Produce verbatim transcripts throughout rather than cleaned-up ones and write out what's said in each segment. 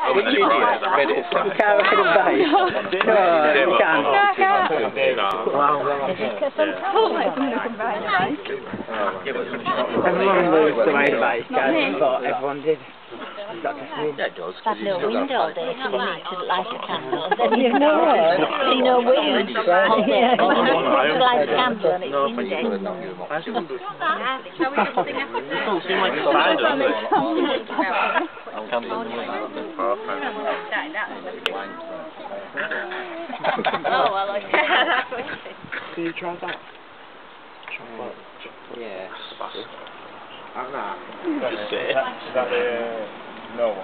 You can't ride a bike. No, you can't. Everyone moves to ride a bike, but everyone did. Yeah, it does. Had no wind all day, so you need to light a candle. And then you know what? See no wind all day. You light a candle and it's windy. It doesn't seem like it's bad, does it? Oh, well, I like that. Can you try that? Chocolate. Yeah. I'm not. Just say it. Is that the no one?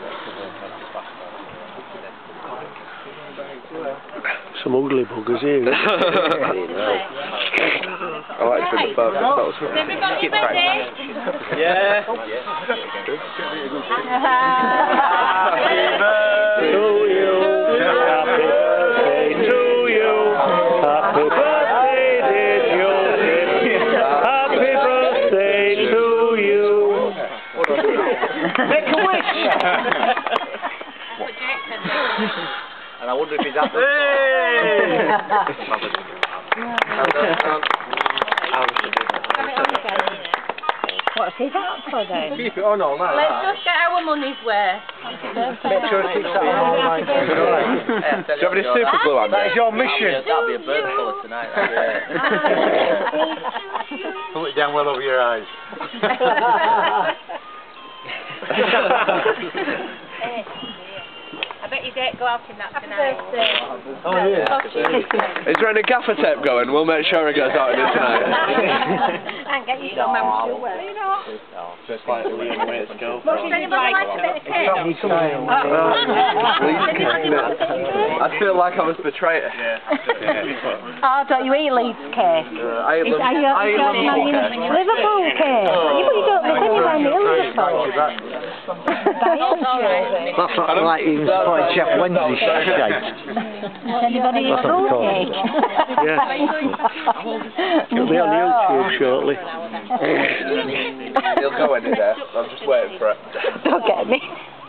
Some ugly buggers here. I like to the pub. Everybody ready? Yeah. Happy birthday to you. Happy birthday to you. Happy birthday, dear Joseph. Happy birthday to you. Make a wish. And I wonder if he's at the What's he out for then? Keep it on all night. Let's just get our money's worth. Make sure it keeps that on all night. Do you have any super glue on? That is your mission. That'll be a bird colour tonight. Pull it down well over your eyes. I bet you didn't go out in that tonight. Oh, yeah. Is there any gaffer tape going? We'll make sure it goes out in it tonight. And get you some memory to wear. You know. Just like the way it's go. Does anybody like a bit of cake? I feel like I was betrayed. Yeah. Oh, don't you eat Leeds cake? Uh, I eat Is, are you, I eat you Liverpool. Liverpool cake? You, you don't live anywhere near Liverpool. That's like, like even supporting Chef Wednesday shape. Does anybody eat fruit cake? Yeah. It'll be on YouTube shortly. He'll go in there. I'm just waiting for it. Don't get me.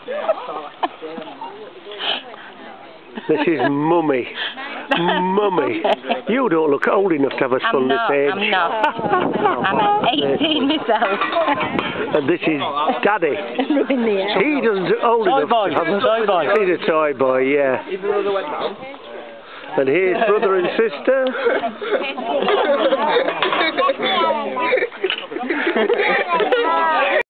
This is Mummy. Mummy. You don't look old enough to have a son this age. I'm not. I'm eighteen myself. And this is Daddy. He doesn't old enough to have a Toy boy. He's a toy boy, yeah. And here's brother and sister.